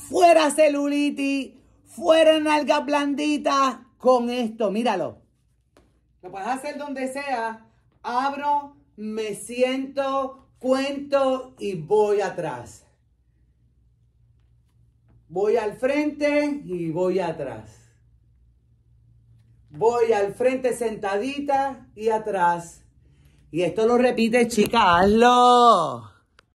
fuera celulitis, fuera nalga blandita con esto. Míralo. Lo puedes hacer donde sea. Abro, me siento, cuento y voy atrás. Voy al frente y voy atrás. Voy al frente sentadita y atrás. Y esto lo repite, chica, hazlo.